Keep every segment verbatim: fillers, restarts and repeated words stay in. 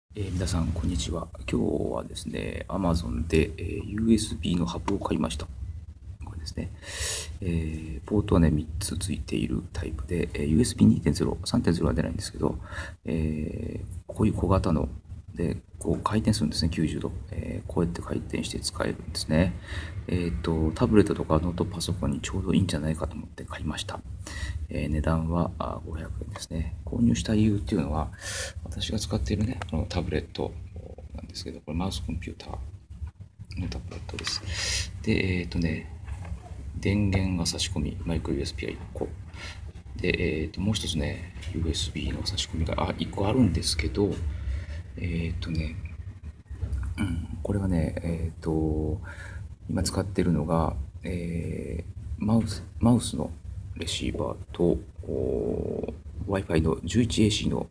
えー皆さん、こんにちは。今日はですね、Amazon で、えー ユーエスビー のハブを買いました。これですね。えーポートはね、みっつついているタイプで、えー ユーエスビーにてんゼロ、さんてんゼロ は出ないんですけど、えーこういう小型ので、こう回転するんですね、きゅうじゅうど。えーこうやって回転して使えるんですね。えっ、と、タブレットとかノートパソコンにちょうどいいんじゃないかと思って買いました。えー値段はあごひゃくえんですね。購入した理由っていうのは、私が使っているね、このタブレットなんですけど、これマウスコンピューターのタブレットです。で、えっ、とね、電源が差し込み、マイクロ ユーエスビー がいっこ。で、えっ、と、もう一つね、ユーエスビー の差し込みがあいっこあるんですけど、えっ、とね、うん、これはね、えっ、と、今使ってるのが、えーマウス、マウスのレシーバーと、Wi-Fi の じゅういちエーシー の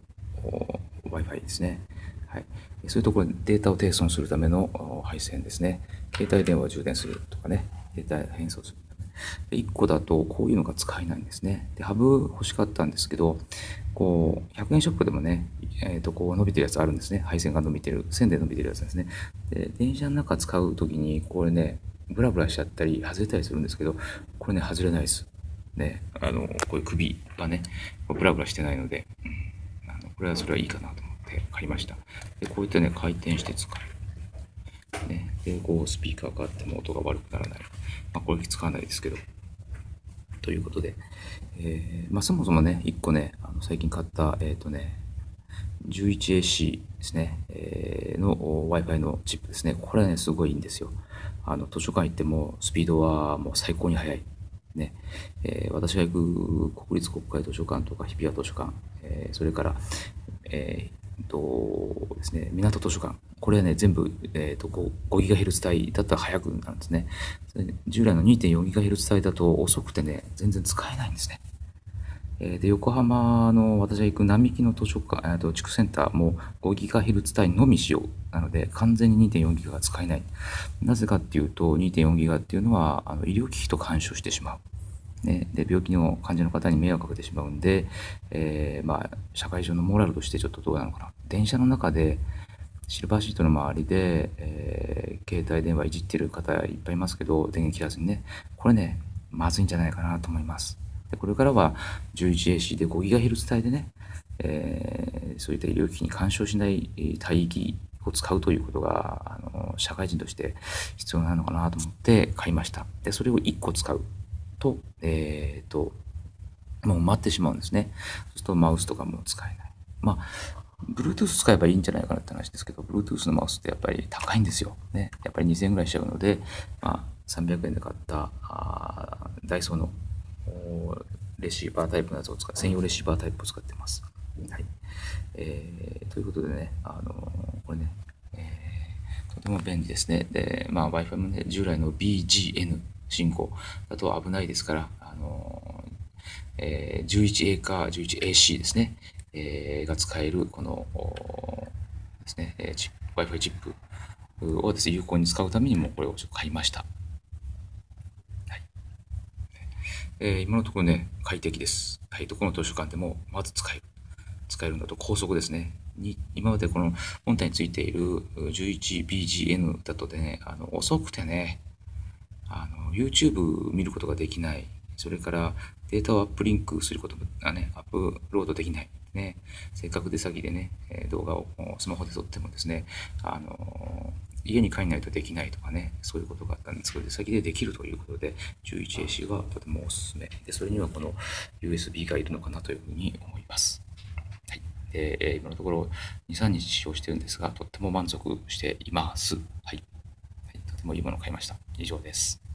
Wi-Fi ですね。はい。そういうところにデータを転送するための配線ですね。携帯電話を充電するとかね、データ変装するため。いっこだとこういうのが使えないんですね。で、ハブ欲しかったんですけど、こう、ひゃくえんショップでもね、えっ、と、こう伸びてるやつあるんですね。配線が伸びてる、線で伸びてるやつですね。で、電車の中使うときに、これね、ブラブラしちゃったり、外れたりするんですけど、これね、外れないです。ね、あの、こういう首がね、ブラブラしてないので、うん、あのこれはそれはいいかなと思って買いました。で、こういったね、回転して使える。ね、で、こう、スピーカーがあっても音が悪くならない。まあ、これ使わないですけど。ということで、えーまあ、そもそもね、いっこね、あの最近買った、えっ、とね、じゅういちエーシー ですね、えーの Wi-Fi のチップですね。これはね、すごいいいんですよ。あの、図書館行ってもスピードはもう最高に速い。ね。えー私が行く国立国会図書館とか日比谷図書館、えーそれから、えーとですね、港図書館。これはね、全部、えーと、ごギガヘルツ 帯だったら速くなるんですね。それで従来の にてんよんギガヘルツ 帯だと遅くてね、全然使えないんですね。えーで、横浜の私が行く並木の図書館、えーと地区センターも ごギガヘルツ 帯のみ使用なので、完全に にてんよんギガが使えない。なぜかっていうと、にてんよんギガっていうのは、あの医療機器と干渉してしまう。ね、で、病気の患者の方に迷惑かけてしまうんで、えーまあ、社会上のモラルとしてちょっとどうなのかな。電車の中で、シルバーシートの周りで、えー携帯電話いじってる方いっぱいいますけど、電源切らずにね、これね、まずいんじゃないかなと思います。で、これからは じゅういちエーシー で ごギガヘルツ 帯でね、えーそういった医療機器に干渉しないえー帯域を使うということが、あの、社会人として必要なのかなと思って買いました。で、それをいっこ使うと、えーと、もう待ってしまうんですね。そうするとマウスとかも使えない。まあ、Bluetooth 使えばいいんじゃないかなって話ですけど、Bluetooth のマウスってやっぱり高いんですよ。ね。やっぱりにせんえんぐらいしちゃうので、まあ、さんびゃくえんで買った、あダイソーのレシーバータイプのやつを使って、専用レシーバータイプを使ってます。はい。えー、ということでね、あのーこれね、えーとても便利ですね。で、まあ、Wi-Fi もね、従来の ビージーエヌ 信号だと危ないですから、あのーえー、じゅういちエー か じゅういちエーシー ですね、えーが使える、この、ですね、えーチップ Wi-Fi チップをですね、有効に使うためにもこれを買いました。はい。えー今のところね、快適です。はい、どこの図書館でもまず使える。使えるんだと高速ですね。に今までこの本体についている じゅういちビージーエヌ だとね、あの遅くてね、あの YouTube 見ることができない。それからデータをアップリンクすることがね、アップロードできない。ね、せっかく出先でね、動画をスマホで撮ってもですね、あの家に帰んないとできないとかね、そういうことがあったんですけど、出先でできるということで、じゅういちエーシー はとてもおすすめ。で、それにはこの ユーエスビー がいるのかなというふうに思います。はい。で、えー今のところに、さんにち使用してるんですが、とっても満足しています。はい。はい、とてもいいものを買いました。以上です。